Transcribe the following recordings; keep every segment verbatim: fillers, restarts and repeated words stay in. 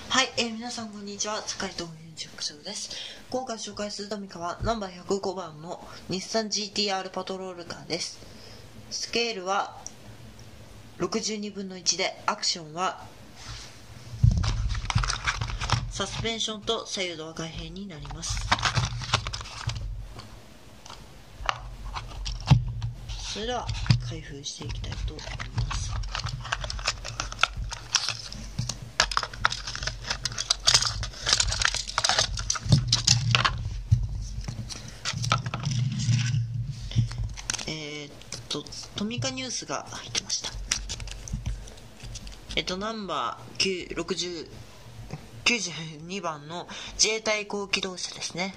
はい、えー、皆さんこんにちは。坂井智之塾です。今回紹介するトミカはナンバーひゃくごばんの日産 ジーティーアール パトロールカーです。スケールはろくじゅうにぶんのいちで、アクションはサスペンションと左右ドア開閉になります。それでは開封していきたいと思います。えー、っとトミカニュースが入ってました。えっとナンバーろくじゅう きゅうじゅうにばんの自衛隊高機動車ですね。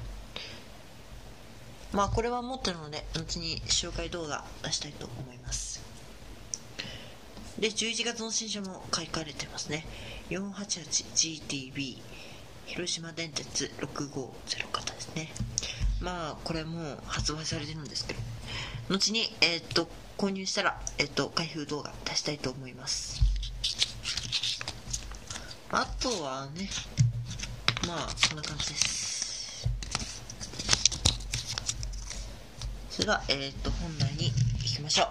まあこれは持ってるので後に紹介動画出したいと思います。でじゅういちがつの新車も書かれてますね。 よんはちはちジーティービー 広島電鉄ろくごゼロ型ですね。まあこれもう発売されてるんですけど、後にえー、っと購入したらえー、っと開封動画出したいと思います。あとはね、まあこんな感じです。それではえー、っと本題に行きましょう。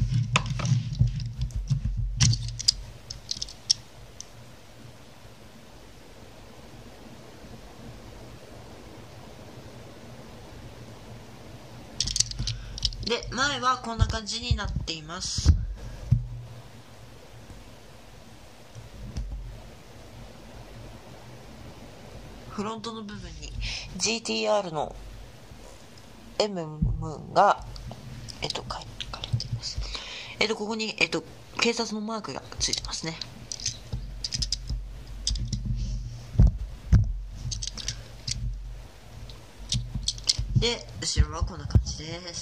で、前はこんな感じになっています。フロントの部分に ジーティーアール のエムが、えっと、書かれています。えっと、ここに、えっと、警察のマークがついてますね。で、後ろはこんな感じです。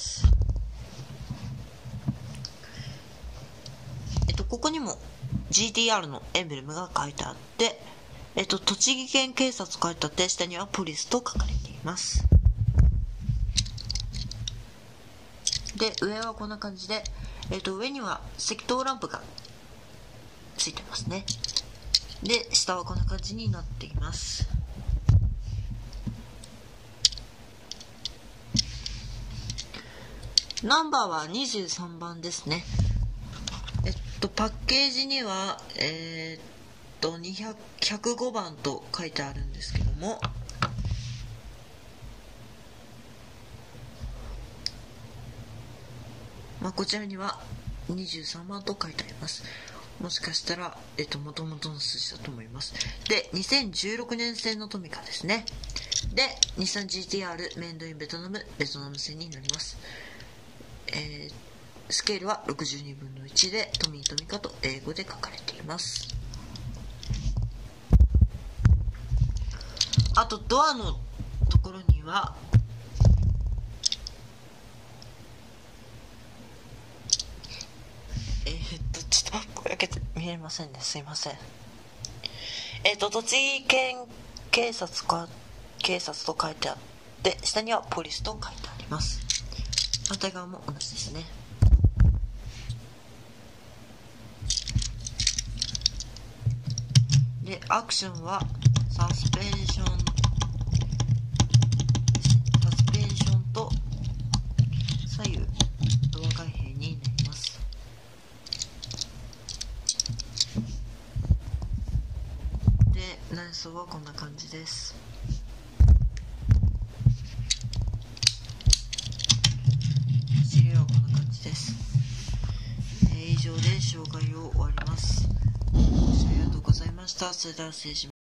えっと、ここにも ジーティーアール のエンブレムが書いてあって、えっと、栃木県警察書いてあって、下にはポリスと書かれています。で、上はこんな感じで、えっと、上には赤灯ランプがついてますね。で、下はこんな感じになっています。ナンバーはにじゅうさんばんですね。えっと、パッケージには、えー、っと、にひゃく、ひゃくごばんと書いてあるんですけども、まあ、こちらにはにじゅうさんばんと書いてあります。もしかしたら、えっと、元々の数字だと思います。で、にせんじゅうろくねん製のトミカですね。で、日産 ジーティーアール メイドインベトナム、ベトナム製になります。えー、スケールはろくじゅうにぶんのいちで、トミートミカと英語で書かれています。あと、ドアのところには、えー、っと、ちょっと、これ開けて見えませんね。すいません。えー、っと、栃木県警察か、警察と書いてあって、下にはポリスと書いてあります。反対側も同じですね。で、アクションはサスペンション、サスペンションと左右ドア開閉になります。で、内装はこんな感じです。尻はこんな感じです。えー、以上で紹介を終わります。ありがとうございました。それでは失礼します。